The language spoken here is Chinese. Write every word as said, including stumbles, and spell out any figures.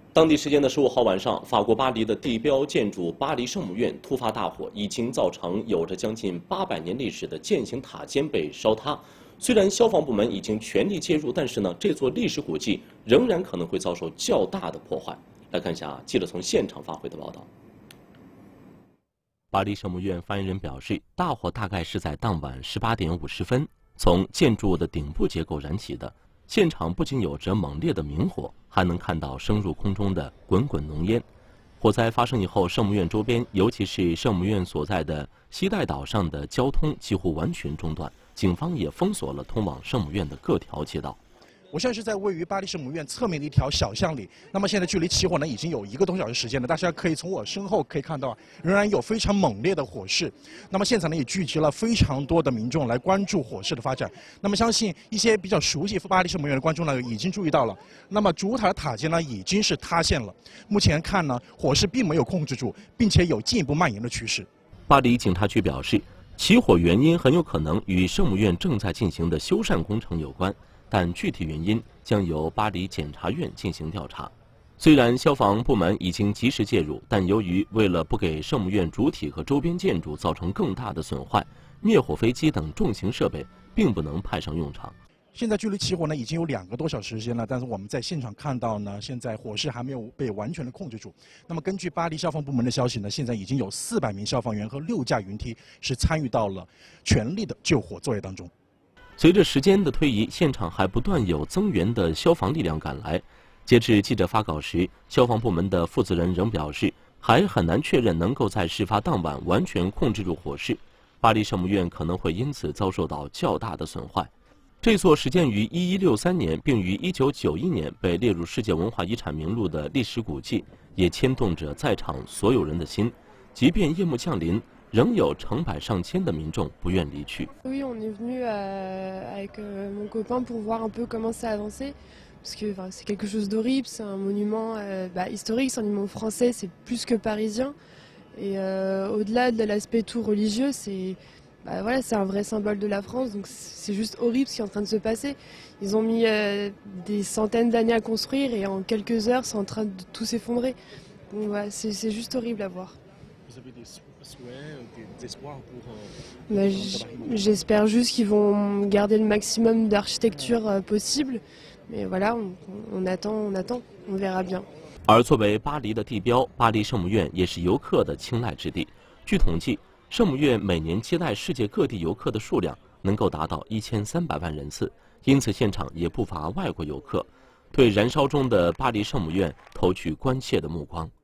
当地时间的十五号晚上，法国巴黎的地标建筑巴黎圣母院突发大火，已经造成有着将近八百年历史的践行塔尖被烧塌。虽然消防部门已经全力介入，但是呢，这座历史古迹仍然可能会遭受较大的破坏。来看一下记者从现场发回的报道。巴黎圣母院发言人表示，大火大概是在当晚十八点五十分从建筑物的顶部结构燃起的。现场不仅有着猛烈的明火，还能看到升入空中的滚滚浓烟。火灾发生以后，圣母院周边，尤其是圣母院所在的西带岛上的交通几乎完全中断，警方也封锁了通往圣母院的各条街道。 我现在是在位于巴黎圣母院侧面的一条小巷里，那么现在距离起火呢已经有一个多小时时间了。大家可以从我身后可以看到，仍然有非常猛烈的火势。那么现场呢也聚集了非常多的民众来关注火势的发展。那么相信一些比较熟悉巴黎圣母院的观众呢已经注意到了，那么主塔的塔尖呢已经是塌陷了。目前看呢，火势并没有控制住，并且有进一步蔓延的趋势。 巴黎警察局表示，起火原因很有可能与圣母院正在进行的修缮工程有关。但具体原因将由巴黎检察院进行调查。虽然消防部门已经及时介入，但由于为了不给圣母院主体和周边建筑造成更大的损坏，灭火飞机等重型设备并不能派上用场。 现在距离起火呢已经有两个多小时时间了，但是我们在现场看到呢，现在火势还没有被完全的控制住。那么根据巴黎消防部门的消息呢，现在已经有四百名消防员和六架云梯是参与到了全力的救火作业当中。 随着时间的推移，现场还不断有增援的消防力量赶来。截至记者发稿时，消防部门的负责人仍表示，还很难确认能够在事发当晚完全控制住火势。巴黎圣母院可能会因此遭受到较大的损坏。这座始建于一一六三年，并于一九九一年被列入世界文化遗产名录的历史古迹，也牵动着在场所有人的心。即便夜幕降临，仍有成百上千的民众不愿离去。 Oui, on est venu euh, avec euh, mon copain pour voir un peu comment ça avançait, parce que enfin, c'est quelque chose d'horrible, c'est un monument euh, bah, historique, c'est un monument français, c'est plus que parisien. Et euh, au-delà de l'aspect tout religieux, c'est bah, voilà, c'est un vrai symbole de la France, donc c'est juste horrible ce qui est en train de se passer. Ils ont mis euh, des centaines d'années à construire et en quelques heures, c'est en train de tout s'effondrer. Donc voilà, c'est, c'est juste horrible à voir. Vous avez des souhaits, des espoirs pour... Bah, j'espère juste qu'ils vont garder le maximum d'architecture euh, possible. Mais voilà, on, on attend, on attend, on verra bien. 而作为巴黎的地标，巴黎圣母院也是游客的青睐之地。据统计，圣母院每年接待世界各地游客的数量能够达到一千三百万人次，因此现场也不乏外国游客，对燃烧中的巴黎圣母院投去关切的目光。